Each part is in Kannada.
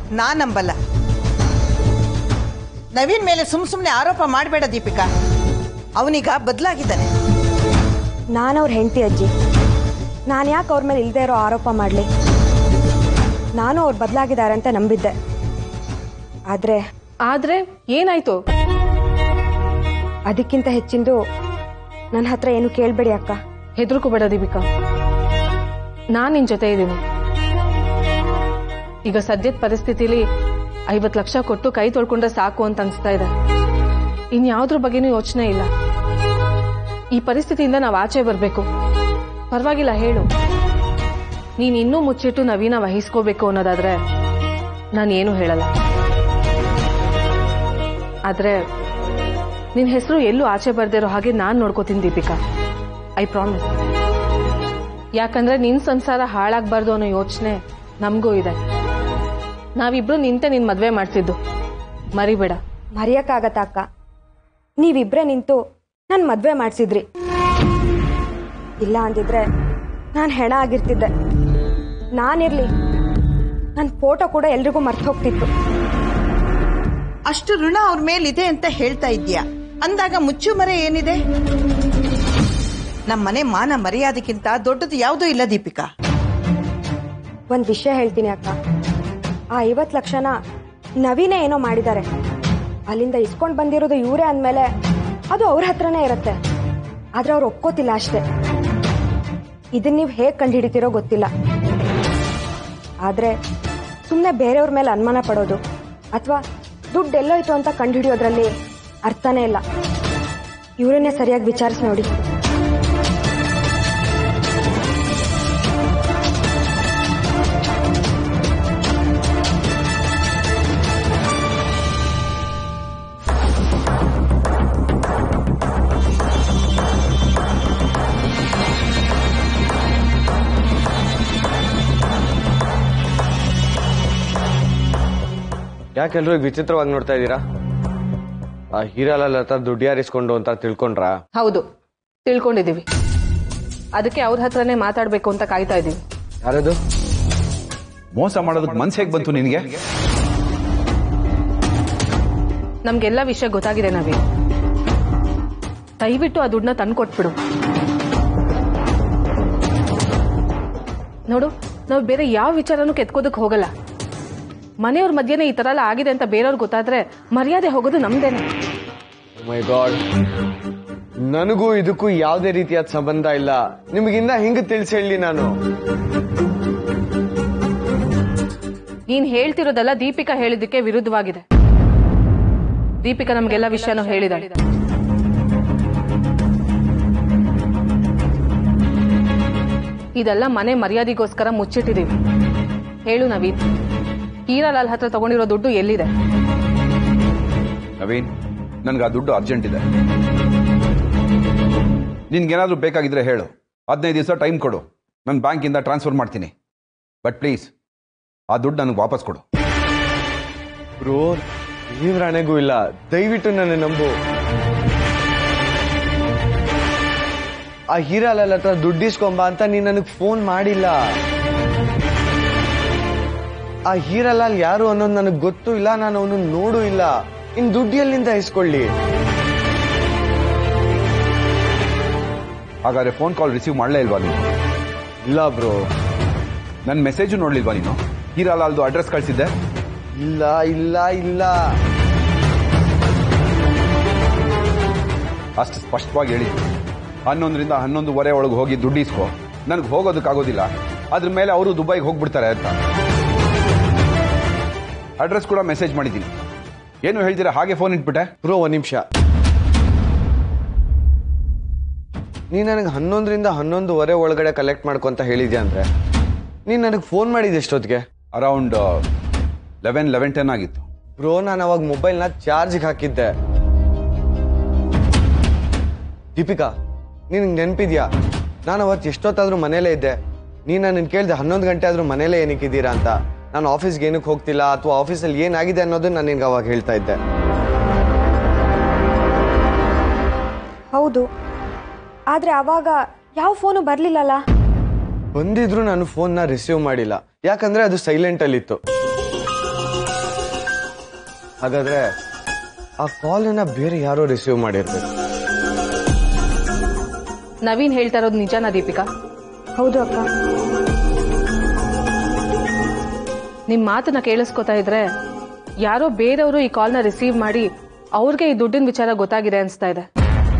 ನಾನ್ ನಂಬಲ್ಲ. ನವೀನ್ ಮೇಲೆ ಸುಮ್ಮನೆ ಆರೋಪ ಮಾಡಬೇಡ ದೀಪಿಕಾ. ಅವನೀಗ ಬದಲಾಗಿದ್ದಾನೆ. ನಾನು ಅವ್ರ ಹೆಂಡತಿ ಅಜ್ಜಿ. ನಾನು ಯಾಕೆ ಅವ್ರ ಮೇಲೆ ಇಲ್ಲದೆ ಇರೋ ಆರೋಪ ಮಾಡಲಿ? ನಾನು ಅವ್ರು ಬದಲಾಗಿದ್ದಾರೆ ಅಂತ ನಂಬಿದ್ದೆ. ಆದ್ರೆ ಏನಾಯ್ತು? ಅದಕ್ಕಿಂತ ಹೆಚ್ಚಿಂದು ನನ್ನ ಹತ್ರ ಏನು ಕೇಳಬೇಡಿ ಅಕ್ಕ. ಹೆದರ್ಕೋಬೇಡ ದೀಪಿಕಾ, ನಾನು ನಿನ್ ಜೊತೆ ಇದ್ದೀನಿ. ಈಗ ಸದ್ಯದ ಪರಿಸ್ಥಿತಿಲಿ 50 ಲಕ್ಷ ಕೊಟ್ಟು ಕೈ ತೊಳ್ಕೊಂಡ್ರೆ ಸಾಕು ಅಂತ ಅನ್ಸ್ತಾ ಇದೆ. ಇನ್ಯಾವ್ದ್ರ ಬಗ್ಗೆನೂ ಯೋಚನೆ ಇಲ್ಲ. ಈ ಪರಿಸ್ಥಿತಿಯಿಂದ ನಾವು ಆಚೆ ಬರಬೇಕು. ಪರವಾಗಿಲ್ಲ, ಹೇಳು. ನೀನ್ ಇನ್ನೂ ಮುಚ್ಚಿಟ್ಟು ನವೀನ ವಹಿಸ್ಕೋಬೇಕು ಅನ್ನೋದಾದ್ರೆ ನಾನೇನು ಹೇಳಲ್ಲ. ಆದ್ರೆ ನಿನ್ ಹೆಸರು ಎಲ್ಲೂ ಆಚೆ ಬರ್ದಿರೋ ಹಾಗೆ ನಾನ್ ನೋಡ್ಕೋತೀನಿ ದೀಪಿಕಾ. I promise. ಯಾಕಂದ್ರೆ ನಿನ್ ಸಂಸಾರ ಹಾಳಾಗ್ಬಾರ್ದು ಅನ್ನೋ ಯೋಚನೆ ನಮಗೂ ಇದೆ. ನಾವಿಬ್ರು ನಿಂತೆ ನಿನ್ ಮದ್ವೆ ಮಾಡ್ತಿದ್ದು, ಮರಿಬೇಡ. ಮರೆಯಕ್ಕಾಗತ್ತ ಅಕ್ಕ? ನೀವಿಬ್ರೇ ನಿಂತು ನನ್ ಮದ್ವೆ ಮಾಡ್ಸಿದ್ರಿ. ಇಲ್ಲ ಅಂದಿದ್ರೆ ನಾನು ಹೆಣ ಆಗಿರ್ತಿದ್ದೆ. ನಾನಿರ್ಲಿ, ನನ್ನ ಫೋಟೋ ಕೂಡ ಎಲ್ರಿಗೂ ಮರ್ತು ಹೋಗ್ತಿತ್ತು. ಅಷ್ಟು ಋಣ ಅವ್ರ ಮೇಲಿದೆ ಅಂತ ಹೇಳ್ತಾ ಇದ್ಯಾ? ಅಂದಾಗ ಮುಚ್ಚು ಮರೆ ಏನಿದೆ? ನಮ್ಮನೆ ಮಾನ ಮರ್ಯಾದಕ್ಕಿಂತ ದೊಡ್ಡದು ಯಾವುದೂ ಇಲ್ಲ ದೀಪಿಕಾ. ಒಂದ್ ವಿಷಯ ಹೇಳ್ತೀನಿ ಅಕ್ಕ. ಆ 50 ಲಕ್ಷನ ನವೀನೇ ಏನೋ ಮಾಡಿದ್ದಾರೆ. ಅಲ್ಲಿಂದ ಇಸ್ಕೊಂಡ್ ಬಂದಿರೋದು ಇವರೇ ಅಂದ್ಮೇಲೆ ಅದು ಅವ್ರ ಹತ್ರನೇ ಇರುತ್ತೆ. ಆದ್ರೆ ಅವ್ರು ಒಪ್ಕೋತಿಲ್ಲ ಅಷ್ಟೇ. ಇದನ್ನ ನೀವು ಹೇಗ್ ಕಂಡುಹಿಡಿತೀರೋ ಗೊತ್ತಿಲ್ಲ. ಆದ್ರೆ ಸುಮ್ಮನೆ ಬೇರೆಯವ್ರ ಮೇಲೆ ಅನುಮಾನ ಪಡೋದು ಅಥವಾ ದುಡ್ಡು ಎಲ್ಲೋಯ್ತು ಅಂತ ಕಂಡುಹಿಡಿಯೋದ್ರಲ್ಲಿ ಅರ್ಥನೇ ಇಲ್ಲ. ಇವರನ್ನೇ ಸರಿಯಾಗಿ ವಿಚಾರಿಸಿ ನೋಡಿ. ಯಾಕೆಲ್ರೂ ವಿಚಿತ್ರವಾಗಿ ನೋಡ್ತಾ ಇದ್ದೀರಾ? ಆ ಹೀರಾಲಾಲ್ ಹತ್ರ ದುಡ್ಡು ಯಾರಿಸ್ಕೊಂಡು ಅಂತ ತಿಳ್ಕೊಂಡ್ರಾ? ಹೌದು, ತಿಳ್ಕೊಂಡಿದೀವಿ. ಅದಕ್ಕೆ ಅವ್ರ ಹತ್ರನೇ ಮಾತಾಡ್ಬೇಕು ಅಂತ ಕಾಯ್ತಾ ಇದೀವಿ. ಯಾರದು? ಮೋಸ ಮಾಡೋದಕ್ಕೆ ಮನ್ಸು ಹೇಗೆ ಬಂತು ನಿನಗೆ? ನಮ್ಗೆಲ್ಲ ವಿಷಯ ಗೊತ್ತಾಗಿದೆ ನವೀನ್. ದಯವಿಟ್ಟು ಆ ದುಡ್ಡನ್ನ ತಂದು ಕೊಟ್ಬಿಡು. ನೋಡು, ನಾವು ಬೇರೆ ಯಾವ ವಿಚಾರನೂ ಕೆತ್ಕೋದಕ್ಕೆ ಹೋಗಲ್ಲ. ಮನೆಯವ್ರ ಮಧ್ಯೆನೇ ಈ ತರ ಎಲ್ಲ ಆಗಿದೆ ಅಂತ ಬೇರೆಯವ್ರಿಗೆ ಗೊತ್ತಾದ್ರೆ ಮರ್ಯಾದೆ ಹೋಗೋದು ನಮ್ದೇನೆ. ಮೈ ಗಾಡ್, ನನಗೂ ಇದಕ್ಕೂ ಯಾವುದೇ ರೀತಿಯಾದ ಸಂಬಂಧ ಇಲ್ಲ. ನಿಮಗಿನ್ನ ಹಿಂಗ ತಿಳಿಸಿ ಹೇಳಿ ನಾನು. ನೀನ್ ಹೇಳ್ತಿರೋದೆಲ್ಲ ದೀಪಿಕಾ ಹೇಳಿದ್ದಕ್ಕೆ ವಿರುದ್ಧವಾಗಿದೆ. ದೀಪಿಕಾ ನಮ್ಗೆಲ್ಲ ವಿಷಯನೂ ಹೇಳಿದಾಳೆ. ಇದೆಲ್ಲ ಮನೆ ಮರ್ಯಾದೆಗೋಸ್ಕರ ಮುಚ್ಚಿಟ್ಟಿದೀವಿ. ಹೇಳು ನವೀನ್, ಹೀರಾಲಾಲ್ ಹತ್ರ ತಗೊಂಡಿರೋ ದುಡ್ಡು ಎಲ್ಲಿದೆ? ನವೀನ್, ನನ್ಗೆ ಆ ದುಡ್ಡು ಅರ್ಜೆಂಟ್ ಇದೆ. ನಿನ್ಗೇನಾದ್ರೂ ಬೇಕಾಗಿದ್ರೆ ಹೇಳು. 15 ದಿವಸ ಟೈಮ್ ಕೊಡು, ನನ್ನ ಬ್ಯಾಂಕಿಂದ ಟ್ರಾನ್ಸ್ಫರ್ ಮಾಡ್ತೀನಿ. ಬಟ್ ಪ್ಲೀಸ್ ಆ ದುಡ್ಡು ನನಗೆ ವಾಪಸ್ ಕೊಡು. ಬ್ರೋ, ದೇವ್ರಾಣೆಗೂ ಇಲ್ಲ, ದಯವಿಟ್ಟು ನನ್ನ ನಂಬು. ಆ ಹೀರಾಲಾಲ್ ಹತ್ರ ದುಡ್ಡಿಸ್ಕೊಂಬ ಅಂತ ನೀನ್ ನನಗೆ ಫೋನ್ ಮಾಡಿಲ್ಲ. ಆ ಹೀರಾಲಾಲ್ ಯಾರು ಅನ್ನೋದು ನನಗೆ ಗೊತ್ತೂ ಇಲ್ಲ, ನಾನು ಅವನು ನೋಡೂ ಇಲ್ಲ. ಇನ್ ದುಡ್ಡು ಎಲ್ಲಿಂದ ಇಸ್ಕೊಳ್ಳಿ? ಹಾಗಾದ್ರೆ ಫೋನ್ ಕಾಲ್ ರಿಸೀವ್ ಮಾಡಲೇ ಇಲ್ವಾ ನೀನು? ಇಲ್ಲ ಬ್ರೋ. ನನ್ನ ಮೆಸೇಜು ನೋಡ್ಲಿಲ್ವಾ ನೀನು? ಹೀರಾಲಾಲ್ದು ಅಡ್ರೆಸ್ ಕಳಿಸಿದ್ದೆ? ಇಲ್ಲ ಇಲ್ಲ ಇಲ್ಲ. ಅಷ್ಟು ಸ್ಪಷ್ಟವಾಗಿ ಹೇಳಿ. 11ರಿಂದ 11:30 ಒಳಗೆ ಹೋಗಿ ದುಡ್ಡು ಇಸ್ಕೋ. ನನಗೆ ಹೋಗೋದಕ್ಕಾಗೋದಿಲ್ಲ. ಅದ್ರ ಮೇಲೆ ಅವರು ದುಬೈಗೆ ಹೋಗ್ಬಿಡ್ತಾರೆ ಅಂತ. ಅಡ್ರೆಸ್ ಕೂಡ ಮೆಸೇಜ್ ಮಾಡಿದ್ದೀನಿ. ಏನು ಹೇಳ್ತೀರಾ ಹಾಗೆ ಫೋನ್ ಇಟ್ಬಿಟ್ಟೆ? ಬ್ರೋ, 1 ನಿಮಿಷ. ನೀ ನನಗೆ 11ರಿಂದ 11:30 ಒಳಗಡೆ ಕಲೆಕ್ಟ್ ಮಾಡ್ಕೊಂತ ಹೇಳಿದ್ಯಾ ಅಂದ್ರೆ ನೀನ್ ನನಗೆ ಫೋನ್ ಮಾಡಿದ ಎಷ್ಟೊತ್ತಿಗೆ? ಅರೌಂಡ್ 11:10 ಆಗಿತ್ತು. ಬ್ರೋ, ನಾನು ಅವಾಗ ಮೊಬೈಲ್ನ ಚಾರ್ಜ್ಗೆ ಹಾಕಿದ್ದೆ. ದೀಪಿಕಾ, ನಿನಗೆ ನೆನಪಿದ್ಯಾ? ನಾನು ಅವತ್ತು ಎಷ್ಟೊತ್ತಾದ್ರೂ ಮನೇಲೇ ಇದ್ದೆ. ನೀನು ನನ್ನ ಕೇಳಿದೆ 11 ಗಂಟೆ ಆದ್ರೂ ಮನೇಲೇ ಏನಕ್ಕಿದ್ದೀರಾ ಅಂತ. ನಾನು ಆಫೀಸ್ಗೆ ಏನಕ್ಕೆ ಹೋಗ್ತಿಲ್ಲ ಅಥವಾ ಆಫೀಸಲ್ಲಿ ಏನಾಗಿದೆ ಅನ್ನೋದು ನಾನು ನಿನ್ಗೆ ಅವಾಗ ಹೇಳ್ತಾ ಇದ್ದೆ. ಹೌದು, ಆದ್ರೆ ಅವಾಗ ಯಾವ ಫೋನು ಬರ್ಲಿಲ್ಲಲ್ಲ. ಬಂದಿದ್ರು ನಾನು ಫೋನ್ನ ರಿಸೀವ್ ಮಾಡಿಲ್ಲ, ಯಾಕಂದ್ರೆ ಅದು ಸೈಲೆಂಟ್ ಅಲ್ಲಿತ್ತು. ಹಾಗಾದ್ರೆ ಆ ಕಾಲನ್ನ ಬೇರೆ ಯಾರೋ ರಿಸೀವ್ ಮಾಡಿರ್ಬೇಕು. ನವೀನ್ ಹೇಳ್ತಾ ಇರೋದು ನಿಜನಾ ದೀಪಿಕಾ? ಹೌದು ಅಕ್ಕ. ನಿಮ್ ಮಾತನ್ನ ಕೇಳಿಸ್ಕೊತಾ ಇದ್ರೆ ಯಾರೋ ಬೇರೆಯವರು ಈ ಕಾಲ್ನ ರಿಸೀವ್ ಮಾಡಿ ಅವ್ರಿಗೆ ಈ ದುಡ್ಡಿನ ವಿಚಾರ ಗೊತ್ತಾಗಿದೆ ಅನ್ಸ್ತಾ ಇದೆ.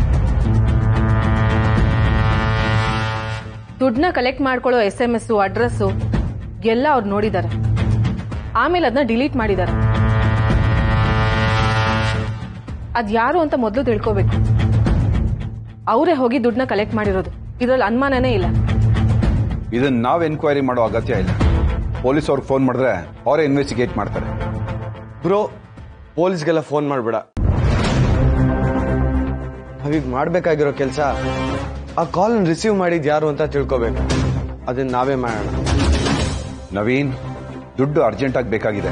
ದುಡ್ಡನ್ನ ಕಲೆಕ್ಟ್ ಮಾಡ್ಕೊಳ್ಳೋ SMS ಅಡ್ರೆಸ್ಸು ಎಲ್ಲ ಅವ್ರು ನೋಡಿದ್ದಾರೆ. ಆಮೇಲೆ ಅದನ್ನ ಡಿಲೀಟ್ ಮಾಡಿದ್ದಾರೆ. ಅದ್ ಯಾರು ಅಂತ ಮೊದಲು ತಿಳ್ಕೋಬೇಕು. ಅವರೇ ಹೋಗಿ ದುಡ್ಡನ್ನ ಕಲೆಕ್ಟ್ ಮಾಡಿರೋದು, ಇದ್ರಲ್ಲಿ ಅನುಮಾನನೇ ಇಲ್ಲ. ಇದನ್ನ ನಾವ್ ಎನ್ಕ್ವೈರಿ ಮಾಡೋ ಅಗತ್ಯ ಇಲ್ಲ. ಪೊಲೀಸ್ ಅವ್ರಿಗೆ ಫೋನ್ ಮಾಡಿದ್ರೆ ಅವರೇ ಇನ್ವೆಸ್ಟಿಗೇಟ್ ಮಾಡ್ತಾರೆ. ಬ್ರೋ, ಪೊಲೀಸ್ಗೆಲ್ಲ ಫೋನ್ ಮಾಡ್ಬೇಡ. ನಾವೀಗ ಮಾಡ್ಬೇಕಾಗಿರೋ ಕೆಲಸ ಆ ಕಾಲ್ ರಿಸೀವ್ ಮಾಡಿದ್ ಯಾರು ಅಂತ ತಿಳ್ಕೋಬೇಕು. ಅದನ್ನ ನಾವೇ ಮಾಡೋಣ. ನವೀನ್, ದುಡ್ಡು ಅರ್ಜೆಂಟ್ ಆಗಿ ಬೇಕಾಗಿದೆ.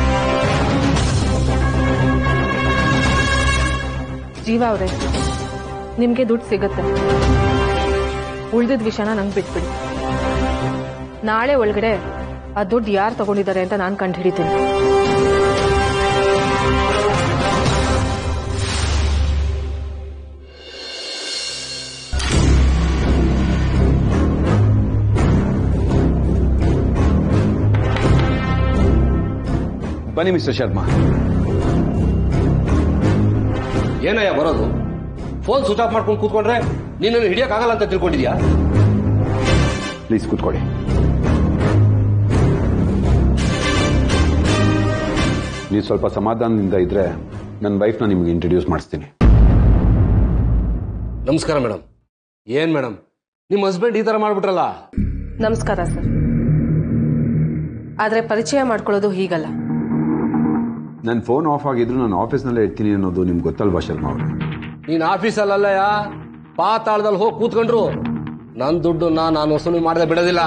ಜೀವ ಅವರೇ, ನಿಮ್ಗೆ ದುಡ್ಡು ಸಿಗುತ್ತೆ. ಉಳಿದಿದ್ದ ವಿಷಯನ ನಂಗೆ ಬಿಟ್ಬಿಡಿ. ನಾಳೆ ಒಳಗಡೆ ಆ ದುಡ್ಡು ಯಾರು ತಗೊಂಡಿದ್ದಾರೆ ಅಂತ ನಾನು ಕಂಡು ಹಿಡಿತೀನಿ. ಬನ್ನಿ ಮಿಸ್ಟರ್ ಶರ್ಮಾ. ಏನಯ್ಯ ಬರೋದು? ಫೋನ್ ಸ್ವಿಚ್ ಆಫ್ ಮಾಡ್ಕೊಂಡು ಕೂತ್ಕೊಂಡ್ರೆ ನಿನ್ನನ್ನು ಹಿಡಿಯಕ್ಕಾಗಲ್ಲ ಅಂತ ತಿಳ್ಕೊಂಡಿದ್ಯಾ? ಪ್ಲೀಸ್ ಕೂತ್ಕೊಳ್ಳಿ. ನೀವು ಸ್ವಲ್ಪ ಸಮಾಧಾನದಿಂದ ಇದ್ರೆ ನನ್ನ ವೈಫ್ನ ನಿಮಗೆ ಇಂಟ್ರೊಡ್ಯೂಸ್ ಮಾಡಿಸ್ತೀನಿ. ನಮಸ್ಕಾರ ಮೇಡಮ್. ಏನ್ ಮೇಡಮ್, ನಿಮ್ಮ ಹಸ್ಬೆಂಡ್ ಈ ತರ ಮಾಡ್ಬಿಟ್ರಲ್ಲ? ನಮಸ್ಕಾರ ಸರ್. ಆದ್ರೆ ಪರಿಚಯ ಮಾಡ್ಕೊಳ್ಳೋದು ಹೀಗಲ್ಲ. ನನ್ನ ಫೋನ್ ಆಫ್ ಆಗಿದ್ರು ನಾನು ಆಫೀಸ್ನಲ್ಲೇ ಇರ್ತೀನಿ ಅನ್ನೋದು ನಿಮ್ಗೆ ಗೊತ್ತಲ್ವಾ ಶರ್ಮಾ ಅವರು? ನೀನ್ ಆಫೀಸಲ್ಲಯ್ಯ, ಪಾತಾಳದಲ್ಲಿ ಹೋಗಿ ಕೂತ್ಕೊಂಡ್ರು ನನ್ ದುಡ್ಡನ್ನ ನಾನು ವಸೂಲಿ ಮಾಡದೆ ಬಿಡೋದಿಲ್ಲ.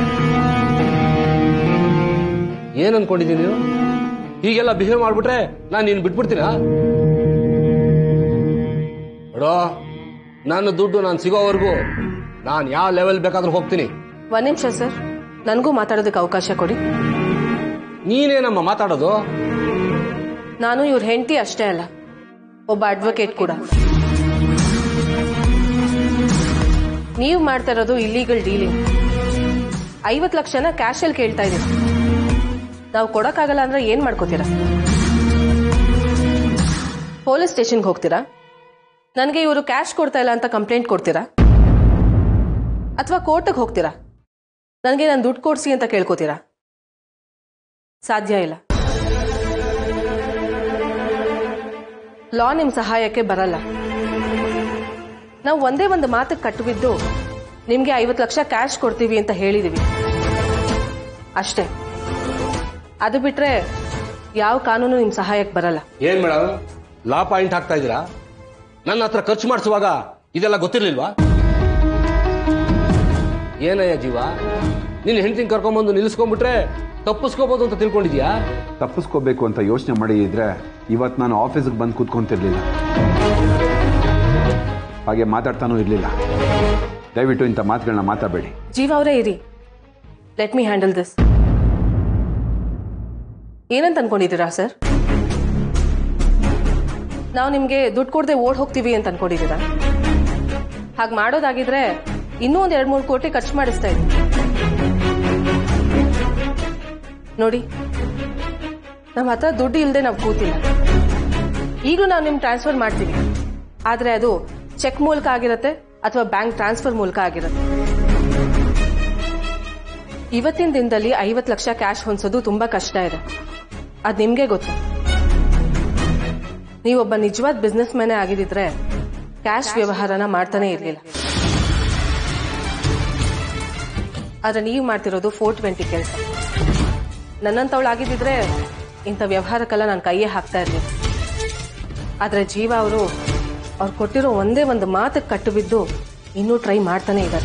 ಏನ್ ಅನ್ಕೊಂಡಿದ್ದೀನಿ ನೀನು? ಹೀಗೆಲ್ಲ ಬಿಹೇವ್ ಮಾಡ್ಬಿಟ್ರೆ ನಾನು ನೀನು ಬಿಟ್ಬಿಡ್ತೀನ? ನೋಡೋ, ನನ್ನ ದುಡ್ಡು ನಾನು ಸಿಗೋವರೆಗೂ ನಾನು ಯಾವ ಲೆವೆಲ್ ಬೇಕಾದ್ರೂ ಹೋಗ್ತೀನಿ. ಒಂದ್ ನಿಮಿಷ ಸರ್, ನನಗೂ ಮಾತಾಡೋದಕ್ಕೆ ಅವಕಾಶ ಕೊಡಿ. ನೀನೇನಮ್ಮ ಮಾತಾಡೋದು? ನಾನು ಇವ್ರ ಹೆಂಡತಿ ಅಷ್ಟೇ ಅಲ್ಲ, ಒಬ್ಬ ಅಡ್ವೊಕೇಟ್ ಕೂಡ. ನೀವು ಮಾಡ್ತಾ ಇರೋದು ಇಲ್ಲೀಗಲ್ ಡೀಲಿಂಗ್. 50 ಲಕ್ಷನ ಕ್ಯಾಶ್ ಅಲ್ಲಿ ಕೇಳ್ತಾ ಇದ್ದೀವಿ. ನಾವು ಕೊಡಕ್ಕಾಗಲ್ಲ ಅಂದ್ರೆ ಏನ್ ಮಾಡ್ಕೋತೀರಾ? ಪೊಲೀಸ್ ಸ್ಟೇಷನ್ಗೆ ಹೋಗ್ತೀರಾ? ನನಗೆ ಇವರು ಕ್ಯಾಶ್ ಕೊಡ್ತಾ ಇಲ್ಲ ಅಂತ ಕಂಪ್ಲೇಂಟ್ ಕೊಡ್ತೀರಾ? ಅಥವಾ ಕೋರ್ಟ್ಗೆ ಹೋಗ್ತೀರಾ? ನನಗೆ ನಾನು ದುಡ್ಡು ಕೊಡ್ಸಿ ಅಂತ ಕೇಳ್ಕೋತೀರಾ? ಸಾಧ್ಯ ಇಲ್ಲ. ಲಾ ನಿಮ್ ಸಹಾಯಕ್ಕೆ ಬರಲ್ಲ. ನಾವು ಒಂದೇ ಒಂದು ಮಾತಕ್ಕೆ ಕಟ್ಟುಬಿದ್ದು ನಿಮ್ಗೆ 50 ಲಕ್ಷ ಕ್ಯಾಶ್ ಕೊಡ್ತೀವಿ ಅಂತ ಹೇಳಿದೀವಿ ಅಷ್ಟೇ. ಅದು ಬಿಟ್ರೆ ಯಾವ ಕಾನೂನು ನಿಮ್ ಸಹಾಯಕ್ಕೆ ಬರಲ್ಲ. ಏನ್ ಮೇಡಮ್, ಲಾ ಪಾಯಿಂಟ್ ಹಾಕ್ತಾ ಇದ್ದೀರಾ? ನನ್ನ ಹತ್ರ ಖರ್ಚು ಮಾಡಿಸುವಾಗ ಇದೆಲ್ಲ ಗೊತ್ತಿರ್ಲಿಲ್ವಾ? ಏನಯ್ಯ ಜೀವ, ನಿನ್ನ ಹೆಂಡತಿನ ಕರ್ಕೊಂಡ್ಬಂದು ನಿಲ್ಲಿಸ್ಕೊಂಡ್ಬಿಟ್ರೆ ತಪ್ಪಿಸ್ಕೋಬಹುದು ಅಂತ ತಿಳ್ಕೊಂಡಿದ್ಯಾ? ತಪ್ಪಿಸ್ಕೋಬೇಕು ಅಂತ ಯೋಚನೆ ಮಾಡಿ ಇದ್ರೆ ಇವತ್ತು ನಾನು ಆಫೀಸಿಗೆ ಬಂದು ಕೂತ್ಕೊಂತಿರ್ಲಿಲ್ಲ, ಹಾಗೆ ಮಾತಾಡ್ತಾನೂ ಇರ್ಲಿಲ್ಲ. ದಯವಿಟ್ಟು ಇಂಥ ಮಾತುಗಳನ್ನ ಮಾತಾಡಬೇಡಿ. ಜೀವ ಅವರೇ ಇರಿ, ಲೆಟ್ ಮಿ ಹ್ಯಾಂಡಲ್ ದಿಸ್. ಏನಂತ ಅನ್ಕೊಂಡಿದ್ದೀರಾ ಸರ್? ನಾವು ನಿಮ್ಗೆ ದುಡ್ಡು ಕೊಡದೆ ಓಡ್ ಹೋಗ್ತೀವಿ ಅಂತ ಅನ್ಕೊಂಡಿದ್ದೀರಾ? ಹಾಗೆ ಮಾಡೋದಾಗಿದ್ರೆ ಇನ್ನೂ ಒಂದ್ 2-3 ಕೋಟಿ ಖರ್ಚು ಮಾಡಿಸ್ತಾ ಇದ್ದೀವಿ. ನೋಡಿ, ನಮ್ಮ ಹತ್ರ ದುಡ್ಡು ಇಲ್ಲದೆ ನಾವು ಕೂತಿಲ್ಲ. ಈಗಲೂ ನಾವು ನಿಮ್ಗೆ ಟ್ರಾನ್ಸ್ಫರ್ ಮಾಡ್ತೀವಿ, ಆದ್ರೆ ಅದು ಚೆಕ್ ಮೂಲಕ ಆಗಿರುತ್ತೆ ಅಥವಾ ಬ್ಯಾಂಕ್ ಟ್ರಾನ್ಸ್ಫರ್ ಮೂಲಕ ಆಗಿರುತ್ತೆ. ಇವತ್ತಿನ ದಿನದಲ್ಲಿ 50 ಲಕ್ಷ ಕ್ಯಾಶ್ ಹೊಂದಿಸೋದು ತುಂಬಾ ಕಷ್ಟ ಇದೆ, ಅದು ನಿಮ್ಗೆ ಗೊತ್ತು. ನೀವೊಬ್ಬ ನಿಜವಾದ ಬಿಸ್ನೆಸ್ ಮ್ಯಾನೇ ಆಗಿದ್ದಿದ್ರೆ ಕ್ಯಾಶ್ ವ್ಯವಹಾರನ ಮಾಡ್ತಾನೆ ಇರಲಿಲ್ಲ. ಆದ್ರೆ ನೀವು ಮಾಡ್ತಿರೋದು 420 ಕೆಲಸ. ನನ್ನಂತವಳಾಗಿದ್ದಿದ್ರೆ ಇಂಥ ವ್ಯವಹಾರಕ್ಕೆಲ್ಲ ನಾನು ಕೈಯೇ ಹಾಕ್ತಾ ಇರಲಿಲ್ಲ. ಆದ್ರೆ ಜೀವ ಅವರು ಅವ್ರು ಕೊಟ್ಟಿರೋ ಒಂದೇ ಒಂದು ಮಾತಕ್ಕೆ ಕಟ್ಟು ಬಿದ್ದು ಇನ್ನೂ ಟ್ರೈ ಮಾಡ್ತಾನೆ ಇದ್ದಾರೆ.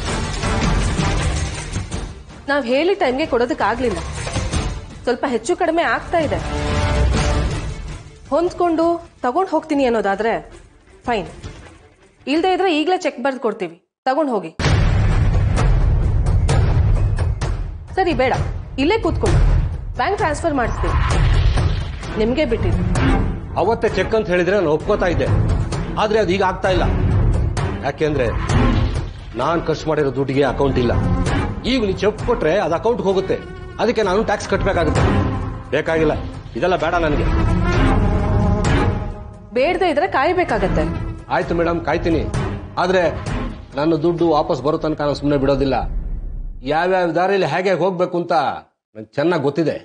ನಾವು ಹೇಳಿ ಟೈಮ್ಗೆ ಕೊಡೋದಕ್ಕಾಗ್ಲಿಲ್ಲ, ಸ್ವಲ್ಪ ಹೆಚ್ಚು ಕಡಿಮೆ ಆಗ್ತಾ ಇದೆ. ಹೊಂದ್ಕೊಂಡು ತಗೊಂಡು ಹೋಗ್ತೀನಿ ಅನ್ನೋದಾದ್ರೆ ಫೈನ್, ಇಲ್ದೇ ಇದ್ರೆ ಈಗಲೇ ಚೆಕ್ ಬರ್ದು ಕೊಡ್ತೀವಿ, ತಗೊಂಡು ಹೋಗಿ. ಸರಿ ಬೇಡ, ಇಲ್ಲೇ ಕೂತ್ಕೊಂಡು ಬ್ಯಾಂಕ್ ಟ್ರಾನ್ಸ್ಫರ್ ಮಾಡಿಸ್ತೀವಿ. ನಿಮ್ಗೆ ಬಿಟ್ಟಿದ್ದು. ಅವತ್ತೇ ಚೆಕ್ ಅಂತ ಹೇಳಿದ್ರೆ ನಾನು ಒಪ್ಕೋತಾ ಇದ್ದೆ, ಆದ್ರೆ ಅದು ಈಗ ಆಗ್ತಾ ಇಲ್ಲ. ಯಾಕೆಂದ್ರೆ ನಾನ್ ಖರ್ಚು ಮಾಡಿರೋ ದುಡ್ಡಿಗೆ ಅಕೌಂಟ್ ಇಲ್ಲ. ಈಗ ನೀವು ಚೆಕ್ ಕೊಟ್ರೆ ಅದು ಅಕೌಂಟ್ಗೆ ಹೋಗುತ್ತೆ, ಅದಕ್ಕೆ ನಾನು ಟ್ಯಾಕ್ಸ್ ಕಟ್ಟಬೇಕಾಗುತ್ತೆ. ಬೇಕಾಗಿಲ್ಲ, ಇದೆಲ್ಲ ಬೇಡ ನನಗೆ. ಬೇಡದೆ ಇದ್ರೆ ಕಾಯಬೇಕಾಗತ್ತೆ. ಆಯ್ತು ಮೇಡಮ್, ಕಾಯ್ತೀನಿ. ಆದ್ರೆ ನನ್ನ ದುಡ್ಡು ವಾಪಸ್ ಬರೋ ತನಕ ನಾನು ಸುಮ್ಮನೆ ಬಿಡೋದಿಲ್ಲ. ಯಾವ್ಯಾವ ದಾರಿಯಲ್ಲಿ ಹೇಗೆ ಹೋಗ್ಬೇಕು ಅಂತ ನಂಗೆ ಚೆನ್ನಾಗಿ ಗೊತ್ತಿದೆ.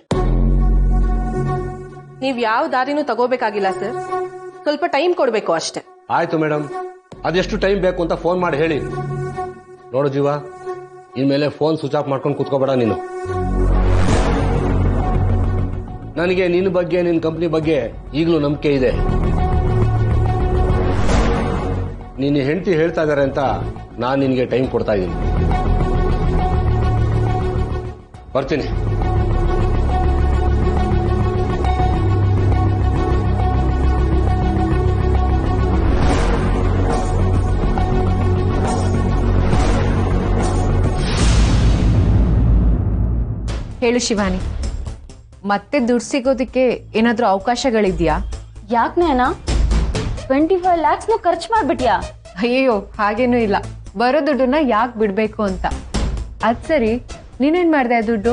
ನೀವ್ ಯಾವ ದಾರಿನೂ ತಗೋಬೇಕಾಗಿಲ್ಲ ಸರ್, ಸ್ವಲ್ಪ ಟೈಮ್ ಕೊಡ್ಬೇಕು ಅಷ್ಟೇ. ಆಯ್ತು ಮೇಡಮ್, ಅದೆಷ್ಟು ಟೈಮ್ ಬೇಕು ಅಂತ ಫೋನ್ ಮಾಡಿ ಹೇಳಿ. ನೋಡು ಜೀವ, ಇನ್ಮೇಲೆ ಫೋನ್ ಸ್ವಿಚ್ ಆಫ್ ಮಾಡ್ಕೊಂಡು ಕೂತ್ಕೋಬೇಡ ನೀನು. ನನಗೆ ನಿನ್ನ ಬಗ್ಗೆ, ನಿನ್ನ ಕಂಪ್ನಿ ಬಗ್ಗೆ ಈಗಲೂ ನಂಬಿಕೆ ಇದೆ. ನಿನ್ನ ಹೆಂಡತಿ ಹೇಳ್ತಾ ಇದಾರೆ ಅಂತ ನಾನು ನಿನಗೆ ಟೈಮ್ ಕೊಡ್ತಾ ಇದ್ದೀನಿ. ಬರ್ತೀನಿ. ಹೇಳು ಶಿವಾನಿ, ಮತ್ತೆ ದುಡ್ಡು ಸಿಗೋದಕ್ಕೆ ಏನಾದ್ರೂ ಅವಕಾಶಗಳಿದ್ಯಾ? ಯಾಕನೇನಾ 25 lakhs ಖರ್ಚು ಮಾಡ್ಬಿಟ್ಯಾ? ಅಯ್ಯೋ ಹಾಗೇನೂ ಇಲ್ಲ, ಬರೋ ದುಡ್ಡನ್ನ ಯಾಕೆ ಬಿಡ್ಬೇಕು ಅಂತ. ಅದ್ ಸರಿ, ನೀನೇನ್ ಮಾಡ್ದೆ ಆ ದುಡ್ಡು?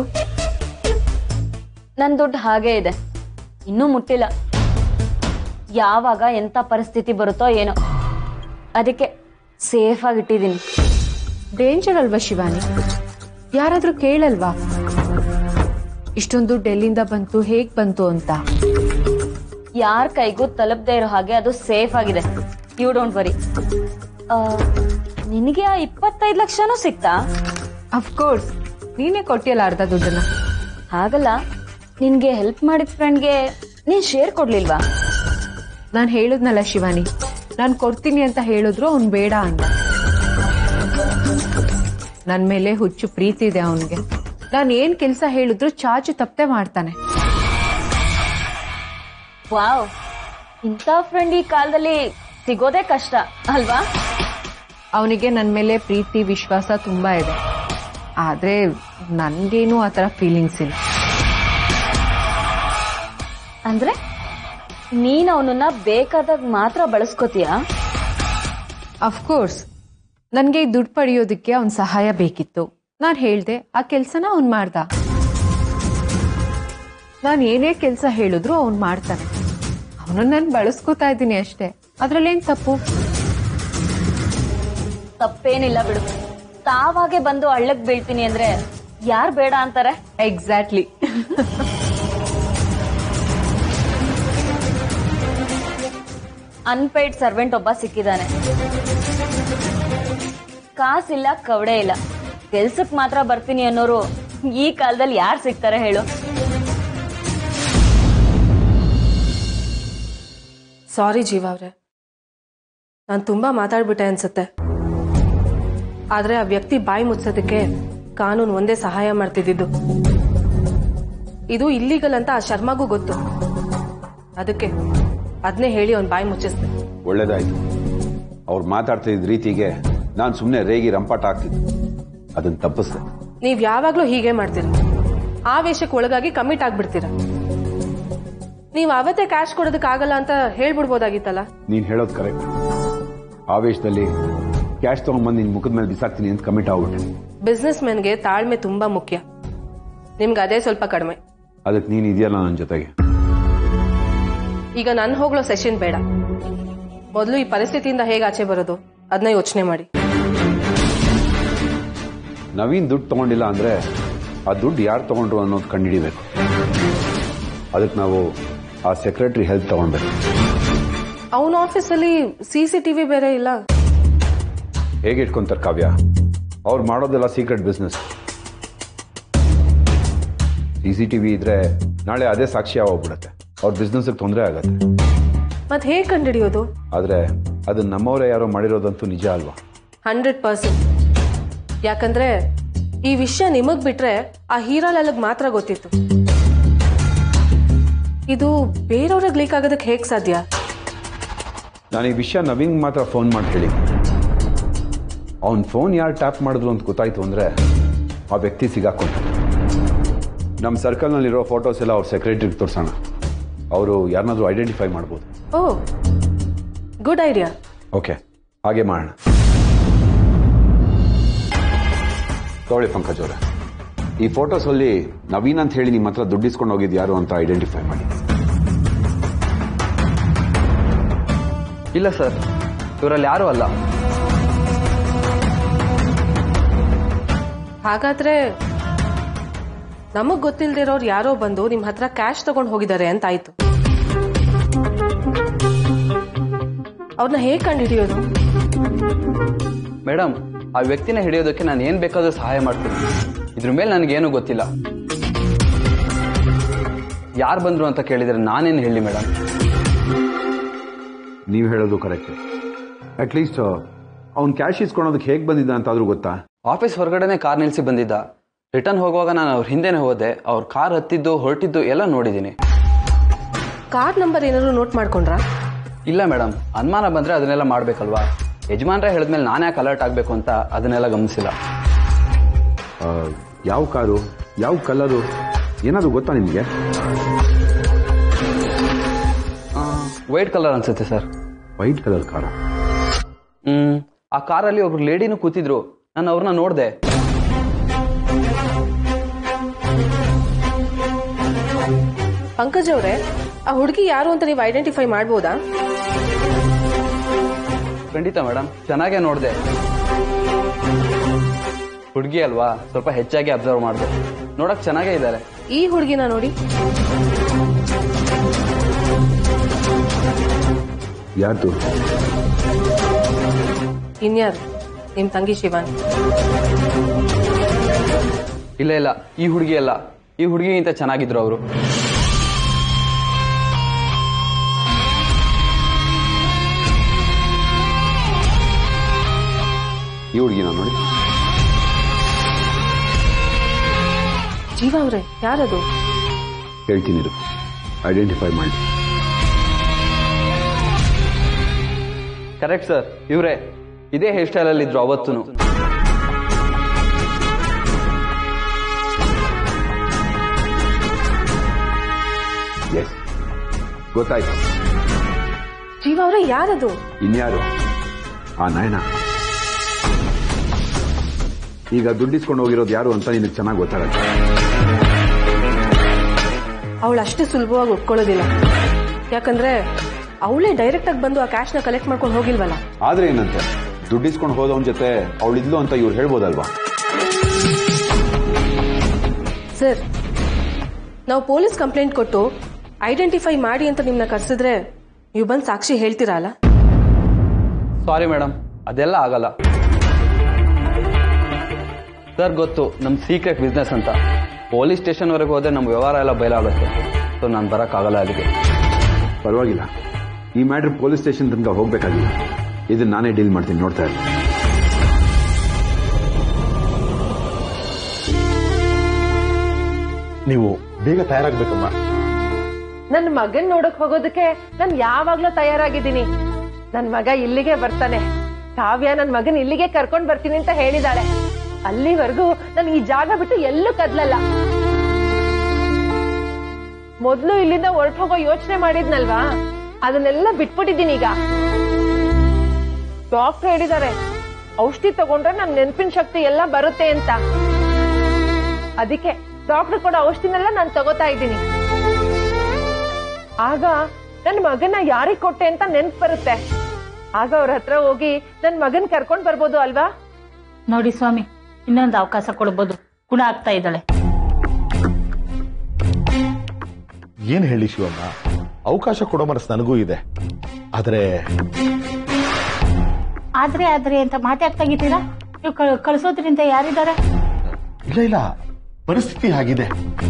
ನನ್ ದುಡ್ಡು ಹಾಗೇ ಇದೆ, ಇನ್ನೂ ಮುಟ್ಟಿಲ್ಲ. ಯಾವಾಗ ಎಂತ ಪರಿಸ್ಥಿತಿ ಬರುತ್ತೋ ಏನೋ, ಅದಕ್ಕೆ ಸೇಫ್ ಆಗಿ ಇಟ್ಟಿದ್ದೀನಿ. ಡೇಂಜರ್ ಅಲ್ವಾ ಶಿವಾನಿ? ಯಾರಾದ್ರೂ ಕೇಳಲ್ವಾ ಇಷ್ಟೊಂದು ದುಡ್ಡು ಎಲ್ಲಿಂದ ಬಂತು, ಹೇಗ್ ಬಂತು ಅಂತ? ಯಾರ ಕೈಗೂ ತಲುಪದೇ ಇರೋ ಹಾಗೆ ಅದು ಸೇಫ್ ಆಗಿದೆ. You don't worry. ನಿನಗೆ ಆ 25 ಲಕ್ಷನೂ ಸಿಕ್ತಾ? ಅಫ್ಕೋರ್ಸ್, ನೀನೇ ಕೊಟ್ಟಿಯಲ್ಲ ಅರ್ಧ ದುಡ್ಡನ್ನ. ಹಾಗಲ್ಲ, ನಿನ್ಗೆ ಹೆಲ್ಪ್ ಮಾಡಿದ ಫ್ರೆಂಡ್ಗೆ ನೀನ್ ಶೇರ್ ಕೊಡ್ಲಿಲ್ವಾ? ನಾನ್ ಹೇಳುದ್ನಲ್ಲ ಶಿವಾನಿ, ನಾನ್ ಕೊಡ್ತೀನಿ ಅಂತ ಹೇಳಿದ್ರು ಅವ್ನ್ ಬೇಡ ಅಂದ. ನನ್ ಮೇಲೆ ಹುಚ್ಚು ಪ್ರೀತಿ ಇದೆ ಅವನ್ಗೆ. ನಾನ್ ಏನ್ ಕೆಲ್ಸ ಹೇಳಿದ್ರು ಚಾಚು ತಪ್ಪದೆ ಮಾಡ್ತಾನೆ. ವಾವ್, ಇಂಥ ಫ್ರೆಂಡ್ ಈ ಕಾಲದಲ್ಲಿ ಸಿಗೋದೇ ಕಷ್ಟ ಅಲ್ವಾ? ಅವನಿಗೆ ನನ್ ಮೇಲೆ ಪ್ರೀತಿ ವಿಶ್ವಾಸ ತುಂಬಾ ಇದೆ, ಆದ್ರೆ ನನ್ಗೇನು ಆತರ ಫೀಲಿಂಗ್ಸ್ ಇಲ್ಲ. ಅಂದ್ರೆ ನೀನ್ ಅವನನ್ನ ಬೇಕಾದಾಗ ಮಾತ್ರ ಬಳಸ್ಕೋತೀಯಾ? ಅಫ್ಕೋರ್ಸ್, ನನ್ಗೆ ಈ ದುಡ್ಡು ಪಡೆಯೋದಕ್ಕೆ ಅವನ್ ಸಹಾಯ ಬೇಕಿತ್ತು. ನಾನ್ ಹೇಳ್ದೆ, ಆ ಕೆಲ್ಸನ ಅವ್ನ್ ಮಾಡ್ದ. ನಾನ್ ಏನೇ ಕೆಲ್ಸ ಹೇಳಿದ್ರು ಅವ್ನ್ ಮಾಡ್ತಾನೆ. ಅವನನ್ನ ನಾನು ಬಳಸ್ಕೋತಾ ಇದ್ದೀನಿ ಅಷ್ಟೇ, ಅದ್ರಲ್ಲೇನ್ ತಪ್ಪು? ತಪ್ಪೇನಿಲ್ಲ ಬಿಡು. ತಾವಾಗೆ ಬಂದು ಹಳ್ಳಕ್ ಬೀಳ್ತೀನಿ ಅಂದ್ರೆ ಯಾರ್ ಬೇಡ ಅಂತಾರೆ? ಎಕ್ಸಾಕ್ಟ್ಲಿ. ಅನ್ಪೇಯ್ಡ್ ಸರ್ವೆಂಟ್ ಒಬ್ಬ ಸಿಕ್ಕಿದಾನೆ. ಕಾಸಿಲ್ಲ, ಕವಡೆ ಇಲ್ಲ, ಕೆಲ್ಸಕ್ ಮಾತ್ರ ಬರ್ತೀನಿ ಅನ್ನೋರು ಈ ಕಾಲದಲ್ಲಿ ಯಾರು ಸಿಗ್ತಾರೆ ಹೇಳು? ಸಾರಿ ಜೀವ ಅವ್ರೆ, ನಾನು ತುಂಬಾ ಮಾತಾಡ್ಬಿಟ್ಟೆ ಅನ್ಸುತ್ತೆ. ಆದ್ರೆ ಆ ವ್ಯಕ್ತಿ ಬಾಯಿ ಮುಚ್ಚೋದಕ್ಕೆ ಕಾನೂನು ಒಂದೇ ಸಹಾಯ ಮಾಡ್ತಿದ್ದು. ಇದು ಇಲ್ಲಿಗಲ್ ಅಂತ ಆ ಶರ್ಮಾಗೂ ಗೊತ್ತು, ಅದಕ್ಕೆ ಅದನ್ನೇ ಹೇಳಿ ಅವ್ನ್ ಬಾಯಿ ಮುಚ್ಚಿಸ್ದೆ. ಒಳ್ಳೇದಾಯ್ತು. ಅವ್ರು ಮಾತಾಡ್ತಿದ್ದ ರೀತಿಗೆ ನಾನು ಸುಮ್ಮನೆ ರೇಗಿ ರಂಪಾಟ ಆಗ್ತಿದ್ದೆ, ಅದನ್ನ ತಪ್ಪಿಸ್ದೆ. ನೀವ್ ಯಾವಾಗ್ಲೂ ಹೀಗೆ ಮಾಡ್ತೀರ, ಆವೇಶಕ್ಕೆ ಒಳಗಾಗಿ ಕಮಿಟ್ ಆಗ್ಬಿಡ್ತೀರ. ನೀವ್ ಅವತ್ತೇ ಕ್ಯಾಶ್ ಕೊಡೋದಕ್ಕಾಗಲ್ಲ ಅಂತ ಹೇಳ್ಬಿಡ್ಬೋದಾಗಿತ್ತಲ್ಲ. ನೀನ್ ಹೇಳೋದು ಕರೆಕ್ಟ್. ಆವೇಶದಲ್ಲಿ ಕ್ಯಾಶ್ ತಗೊಂಡ್ಬಂದು ನಿನ್ ಮುಖದ ಮೇಲೆ ಬಿಸಾಕ್ತೀನಿ ಅಂತ ಕಮಿಟ್ ಆಗ್ಬಿಟ್ಟೆ. ಬಿಸ್ನೆಸ್ ಮೆನ್ಗೆ ತಾಳ್ಮೆ ತುಂಬಾ ಮುಖ್ಯ, ನಿಮ್ಗೆ ಅದೇ ಸ್ವಲ್ಪ ಕಡಿಮೆ. ಅದಕ್ಕೆ ನೀನ್ ಇದೆಯಲ್ಲ ನನ್ನ ಜೊತೆಗೆ. ಈಗ ನನ್ ಹೋಗ್ಲೋ ಸೆಷನ್ ಬೇಡ, ಮೊದಲು ಈ ಪರಿಸ್ಥಿತಿಯಿಂದ ಹೇಗೆ ಆಚೆ ಬರೋದು ಅದನ್ನ ಯೋಚನೆ ಮಾಡಿ. ನವೀನ್ ದುಡ್ಡು ತಗೊಂಡಿಲ್ಲ ಅಂದ್ರೆ ಆ ದುಡ್ಡು ಯಾರು ತಗೊಂಡ್ರು ಅನ್ನೋದು ಕಂಡುಹಿಡಿಬೇಕು. ಅದಕ್ಕೆ ನಾವು ಆ ಸೆಕ್ರೆಟರಿ ಹೆಲ್ಪ್ ತಗೊಳ್ಬೇಕು. ಅವನ ಆಫೀಸಲ್ಲಿ CCTV ಬೇರೆ ಇಲ್ಲ. ಹೇಗೆ ಇಟ್ಕೊಂತಾರೆ ಕಾವ್ಯ? ಅವ್ರು ಮಾಡೋದೆಲ್ಲ ಸೀಕ್ರೆಟ್ ಬಿಸ್ನೆಸ್. CCTV ಇದ್ರೆ ನಾಳೆ ಅದೇ ಸಾಕ್ಷಿ ಆಗೋಗ್ಬಿಡುತ್ತೆ, ಅವ್ರ ಬಿಸ್ನೆಸ್ಗೆ ತೊಂದರೆ ಆಗತ್ತೆ. ಮತ್ತೆ ಹೇಗೆ ಕಂಡುಹಿಡಿಯೋದು? ಆದ್ರೆ ಅದು ನಮ್ಮವರೇ ಯಾರೋ ಮಾಡಿರೋದಂತೂ ನಿಜ ಅಲ್ವಾ? 100%. ಯಾಕಂದ್ರೆ ಈ ವಿಷಯ ನಿಮಗ್ ಬಿಟ್ರೆ ಆ ಹೀರಾಲಾಲ್ಗ್ ಮಾತ್ರ ಗೊತ್ತಿತ್ತು. ಇದು ಬೇರೆಯವ್ರಿಗೆ ಲೀಕ್ ಆಗೋದಕ್ಕೆ ಹೇಗ್ ಸಾಧ್ಯ? ನಾನು ಈ ವಿಷಯ ನವೀನ್ ಮಾತ್ರ ಫೋನ್ ಮಾಡಿ ಹೇಳಿ. ಅವನ್ ಫೋನ್ ಯಾರು ಟ್ಯಾಪ್ ಮಾಡಿದ್ರು ಅಂತ ಗೊತ್ತಾಯ್ತು ಅಂದ್ರೆ ಆ ವ್ಯಕ್ತಿ ಸಿಗಾಕೊಂಡ. ನಮ್ಮ ಸರ್ಕಲ್ನಲ್ಲಿರೋ ಫೋಟೋಸ್ ಎಲ್ಲ ಅವ್ರ ಸೆಕ್ರೆಟರಿಗೆ ತೋರಿಸೋಣ. ಅವರು ಯಾರನ್ನಾದ್ರೂ ಐಡೆಂಟಿಫೈ ಮಾಡ್ಬೋದು. ಓ, ಗುಡ್ ಐಡಿಯಾ. ಓಕೆ, ಹಾಗೆ ಮಾಡೋಣ. ತಗೊಳ್ಳಿ ಪಂಕಜ್ ಅವರೇ, ಈ ಫೋಟೋಸಲ್ಲಿ ನವೀನ್ ಅಂತ ಹೇಳಿ ನಿಮ್ಮ ಹತ್ರ ದುಡ್ಡಿಸ್ಕೊಂಡು ಹೋಗಿದ್ದು ಯಾರು ಅಂತ ಐಡೆಂಟಿಫೈ ಮಾಡಿ. ಇಲ್ಲ ಸರ್, ಇವರಲ್ಲಿ ಯಾರೂ ಅಲ್ಲ. ಹಾಗಾದ್ರೆ ನಮಗ್ ಗೊತ್ತಿಲ್ದಿರೋರು ಯಾರೋ ಬಂದು ನಿಮ್ ಹತ್ರ ಕ್ಯಾಶ್ ತಗೊಂಡು ಹೋಗಿದ್ದಾರೆ ಅಂತ ಆಯ್ತು. ಅವ್ರನ್ನ ಹೇಗೆ ಕಂಡುಹಿಡಿಯೋದು? ಮೇಡಮ್, ಆ ವ್ಯಕ್ತಿನ ಹಿಡಿಯೋದಕ್ಕೆ ನಾನು ಏನ್ ಬೇಕಾದ್ರೂ ಸಹಾಯ ಮಾಡ್ತೀನಿ. ಇದ್ರ ಮೇಲೆ ನನಗೇನು ಗೊತ್ತಿಲ್ಲ. ಯಾರು ಬಂದ್ರು ಅಂತ ಕೇಳಿದ್ರೆ ನಾನೇನು ಹೇಳಿ ಮೇಡಮ್? ನೀವು ಹೇಳೋದು ಕರೆಕ್ಟ್. ಅಟ್ಲೀಸ್ಟ್ ಅವ್ನು ಕ್ಯಾಶ್ ಇಸ್ಕೊಳೋದಕ್ಕೆ ಹೇಗೆ ಬಂದಿದ್ದ ಅಂತಾದ್ರೂ ಗೊತ್ತಾ? ಆಫೀಸ್ ಹೊರಗಡೆನೆ ಕಾರ್ ನಿಲ್ಸಿ ಬಂದಿದ್ದ. ರಿಟರ್ನ್ ಹೋಗುವಾಗ ನಾನು ಅವ್ರ ಹಿಂದೆನೆ ಹೋದೆ. ಅವ್ರ ಕಾರ್ ಹತ್ತಿದ್ದು ಹೊರಟಿದ್ದು ಎಲ್ಲ ನೋಡಿದ್ದೀನಿ. ಕಾರ್ ನಂಬರ್ ಏನಾದ್ರು ನೋಟ್ ಮಾಡ್ಕೊಂಡ್ರಾ? ಇಲ್ಲ ಮೇಡಮ್, ಅನುಮಾನ ಬಂದ್ರೆ ಅದನ್ನೆಲ್ಲ ಮಾಡ್ಬೇಕಲ್ವಾ? ಯಜಮಾನ್ರೆ ಹೇಳಿದ್ಮೇಲೆ ನಾನು ಯಾಕೆ ಅಲರ್ಟ್ ಆಗಬೇಕು ಅಂತ ಅದನ್ನೆಲ್ಲ ಗಮನಿಸಿಲ್ಲ. ಯಾವ ಕಾರು, ಯಾವ ಕಲರು ಏನಾದ್ರು ಗೊತ್ತಾ ನಿಮಗೆ? ವೈಟ್ ಕಲರ್ ಅನ್ಸುತ್ತೆ ಸರ್. ವೈಟ್ ಕಲರ್ ಕಾರ? ಆ ಕಾರಲ್ಲಿ ಒಬ್ರು ಲೇಡಿನೂ ಕೂತಿದ್ರು. ನಾನು ಅವ್ರನ್ನ ನೋಡಿದೆ. ಪಂಕಜ್ ಅವರೇ, ಆ ಹುಡುಗಿ ಯಾರು ಅಂತ ನೀವು ಐಡೆಂಟಿಫೈ ಮಾಡ್ಬೋದಾ? ಖಂಡಿತ ಮೇಡಮ್, ಚೆನ್ನಾಗೇ ನೋಡಿದೆ. ಹುಡುಗಿ ಅಲ್ವಾ, ಸ್ವಲ್ಪ ಹೆಚ್ಚಾಗಿ ಅಬ್ಸರ್ವ್ ಮಾಡಿದೆ. ನೋಡಕ್ ಚೆನ್ನಾಗೇ ಇದ್ದಾರೆ. ಈ ಹುಡುಗಿನ ನೋಡಿ. ಯಾರು? ಇನ್ಯಾರು? ನಿಮ್ ತಂಗಿ ಶಿವಾನಿ. ಇಲ್ಲ ಇಲ್ಲ, ಈ ಹುಡುಗಿ ಅಲ್ಲ. ಈ ಹುಡುಗಿಗಿಂತ ಚೆನ್ನಾಗಿದ್ರು ಅವರು. ಈ ಹುಡುಗಿನ ನೋಡಿ. ಜೀವ ಅವ್ರೆ, ಯಾರದು? ಹೇಳ್ತೀನಿ, ಐಡೆಂಟಿಫೈ ಮಾಡಿ. ಕರೆಕ್ಟ್ ಸರ್, ಇವರೇ. ಇದೇ ಹೇರ್ ಸ್ಟೈಲ್ ಅಲ್ಲಿ ಇದ್ರು ಅವತ್ತು. ಎಸ್, ಗೊತ್ತಾಯ್ತು. ಜೀವ ಅವ್ರೆ, ಯಾರದು? ಇನ್ಯಾರು? ಆ ನಯನ. ಈಗ ದುಡ್ಡಿಸ್ಕೊಂಡು ಹೋಗಿರೋದು ಯಾರು ಅಂತ ನಿನಗೆ ಚೆನ್ನಾಗಿ ಗೊತ್ತಾಗತ್ತೆ. ಅವಳು ಅಷ್ಟು ಸುಲಭವಾಗಿ ಒಪ್ಕೊಳ್ಳೋದಿಲ್ಲ. ಯಾಕಂದ್ರೆ ಅವಳೇ ಡೈರೆಕ್ಟ್ ಆಗಿ ಬಂದು ಆ ಕ್ಯಾಶ್ ನ ಕಲೆಕ್ಟ್ ಮಾಡ್ಕೊಂಡು ಹೋಗಿಲ್ವಲ್ಲ. ಆದ್ರೆ ಏನಂತೆ, ದುಡ್ಡಿಸ್ಕೊಂಡು ಹೋದವನ ಜೊತೆ ಅವಳಿದ್ಲು ಅಂತ ಇವ್ರು ಹೇಳ್ಬೋದಲ್ವಾ? ಸರ್, ನಾವು ಪೊಲೀಸ್ ಕಂಪ್ಲೇಂಟ್ ಕೊಟ್ಟು ಐಡೆಂಟಿಫೈ ಮಾಡಿ ಅಂತ ನಿಮ್ನ ಕರ್ಸಿದ್ರೆ ನೀವು ಬಂದು ಸಾಕ್ಷಿ ಹೇಳ್ತೀರಲ್ಲ? ಸಾರಿ ಮೇಡಮ್, ಅದೆಲ್ಲ ಆಗಲ್ಲ. ಸರ್ ಗೊತ್ತು, ನಮ್ ಸೀಕ್ರೆಟ್ ಬಿಸ್ನೆಸ್ ಅಂತ. ಪೊಲೀಸ್ ಸ್ಟೇಷನ್ ವರೆಗೆ ಹೋದ್ರೆ ನಮ್ ವ್ಯವಹಾರ ಎಲ್ಲ ಬಯಲಾಗುತ್ತೆ. ಸೊ ನಾನು ಬರಕ್ಕಾಗಲ್ಲ. ಅದಕ್ಕೆ ಪರವಾಗಿಲ್ಲ, ಈ ಮ್ಯಾಟ್ರ್ ಪೊಲೀಸ್ ಸ್ಟೇಷನ್ ತನಕ ಹೋಗ್ಬೇಕಾಗಿಲ್ಲ. ಇದನ್ನ ನಾನೇ ಡೀಲ್ ಮಾಡ್ತೀನಿ, ನೋಡ್ತಾ ಇರ್ತೀನಿ. ನೀವು ಬೇಗ ತಯಾರಾಗ್ಬೇಕಮ್ಮ. ನನ್ನ ಮಗನ್ ನೋಡಕ್ ಹೋಗೋದಕ್ಕೆ ನಾನು ಯಾವಾಗ್ಲೂ ತಯಾರಾಗಿದ್ದೀನಿ. ನನ್ ಮಗ ಇಲ್ಲಿಗೆ ಬರ್ತಾನೆ. ಕಾವ್ಯ ನನ್ ಮಗನ್ ಇಲ್ಲಿಗೆ ಕರ್ಕೊಂಡ್ ಬರ್ತೀನಿ ಅಂತ ಹೇಳಿದಾಳೆ. ಅಲ್ಲಿವರೆಗೂ ನಾನು ಈ ಜಾಗ ಬಿಟ್ಟು ಎಲ್ಲೂ ಕದ್ಲಲ್ಲ. ಮೊದ್ಲು ಇಲ್ಲಿಂದ ಹೊರಟು ಹೋಗೋ ಯೋಚನೆ ಮಾಡಿದ್ನಲ್ವಾ, ಅದನ್ನೆಲ್ಲ ಬಿಟ್ಬಿಟ್ಟಿದ್ದೀನಿ ಈಗ. ಡಾಕ್ಟರ್ ಹೇಳಿದ್ದಾರೆ ಔಷಧಿ ತಗೊಂಡ್ರೆ ನಮ್ ನೆನಪಿನ ಶಕ್ತಿ ಎಲ್ಲ ಬರುತ್ತೆ ಅಂತ. ಅದಕ್ಕೆ ಡಾಕ್ಟರ್ ಕೊಡೋ ಔಷಧಿನೆಲ್ಲ ನಾನು ತಗೋತಾ ಇದ್ದೀನಿ. ಆಗ ನನ್ ಮಗನ ಯಾರಿಗ್ ಕೊಟ್ಟೆ ಅಂತ ನೆನ್ಪು ಬರುತ್ತೆ. ಆಗ ಅವ್ರ ಹತ್ರ ಹೋಗಿ ನನ್ ಮಗನ್ ಕರ್ಕೊಂಡ್ ಬರ್ಬೋದು ಅಲ್ವಾ? ನೋಡಿ ಸ್ವಾಮಿ, ಇನ್ನೊಂದು ಅವಕಾಶ ಕೊಡ್ಬೋದು. ಗುಣ ಆಗ್ತಾ ಇದ್ದಾಳೆ. ಏನ್ ಹೇಳಿ ಶಿವಮ್ಮ, ಅವಕಾಶ ಕೊಡೋ ಮನಸ್ಸು ನನಗೂ ಇದೆ. ಆದ್ರೆ ಅಂತ ಮಾತಾಡ್ತಾಗಿದ್ದೀರಾ? ನೀವು ಕಳಿಸೋದ್ರಿಂದ ಯಾರಿದ್ದಾರೆ? ಇಲ್ಲ ಇಲ್ಲ, ಪರಿಸ್ಥಿತಿ ಆಗಿದೆ.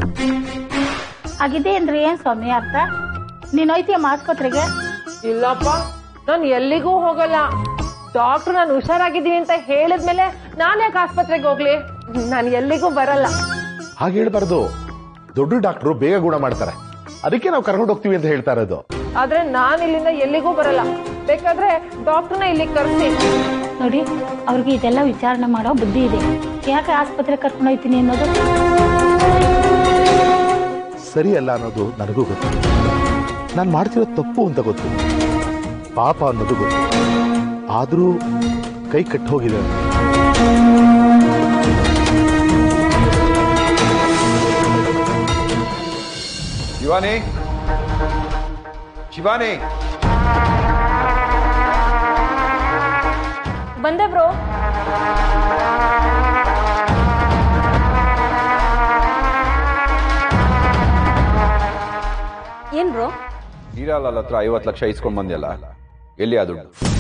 ಆಗಿದೆ ಅಂದ್ರೆ ಏನ್ ಸ್ವಾಮಿ ಅರ್ಥ? ನೀನ್ ಹೋಯ್ತೀಯಮ್ಮ ಆಸ್ಪತ್ರೆಗೆ? ಇಲ್ಲಪ್ಪ, ನಾನು ಎಲ್ಲಿಗೂ ಹೋಗಲ್ಲ. ಡಾಕ್ಟರ್ ನಾನು ಹುಷಾರಾಗಿದ್ದೀನಿ ಅಂತ ಹೇಳಿದ್ಮೇಲೆ ನಾನು ಯಾಕೆ ಆಸ್ಪತ್ರೆಗೆ ಹೋಗ್ಲಿ? ನಾನು ಎಲ್ಲಿಗೂ ಬರಲ್ಲ. ಹಾಗೆ ಹೇಳ್ಬಾರ್ದು. ದೊಡ್ಡ ಡಾಕ್ಟರು ಬೇಗ ಗುಣ ಮಾಡ್ತಾರೆ. ಅದಕ್ಕೆ ನಾವು ಕರ್ಕೊಂಡು ಹೋಗ್ತೀವಿ ಅಂತ ಹೇಳ್ತಾ ಇರೋದು. ಆದ್ರೆ ನಾನು ಇಲ್ಲಿಂದ ಎಲ್ಲಿಗೂ ಬರಲ್ಲ. ಬೇಕಾದ್ರೆ ಡಾಕ್ಟರ್ನ ಇಲ್ಲಿಗೆ ಕರ್ಸಿ. ನೋಡಿ, ಅವ್ರಿಗೆ ಇದೆಲ್ಲ ವಿಚಾರಣೆ ಮಾಡೋ ಬುದ್ಧಿ ಇದೆ. ಯಾಕೆ ಆಸ್ಪತ್ರೆ ಕರ್ಕೊಂಡು ಹೋಗ್ತೀನಿ ಅನ್ನೋದು ಸರಿ ಅಲ್ಲ ಅನ್ನೋದು ನನಗೂ ಗೊತ್ತಿಲ್ಲ. ನಾನು ಮಾಡ್ತಿರೋ ತಪ್ಪು ಅಂತ ಗೊತ್ತು, ಪಾಪ ಅನ್ನೋದು ಗೊತ್ತು. ಆದರೂ ಕೈ ಕಟ್ಟಿ ಹೋಗಿದೆ. ಶಿವಾನಿ, ಶಿವಾನಿ, ಬಂದೆ ಬ್ರೋ. ಏನ್ ಬ್ರೋ? ಹೀರಾಲಾಲ್ ಹತ್ರ 50 ಲಕ್ಷ ಇಸ್ಕೊಂಡ್ ಬಂದ್ಯಲ್ಲ, ಎಲ್ಲಿ ಆ ದುಡ್ಡು?